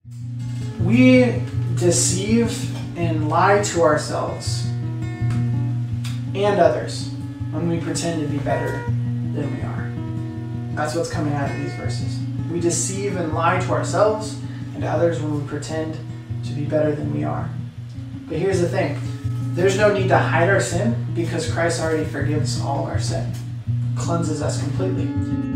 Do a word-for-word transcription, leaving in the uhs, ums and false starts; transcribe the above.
We deceive and lie to ourselves and others when we pretend to be better than we are. That's what's coming out of these verses. We deceive and lie to ourselves and others when we pretend to be better than we are. But here's the thing. There's no need to hide our sin because Christ already forgives all of our sin, cleanses us completely.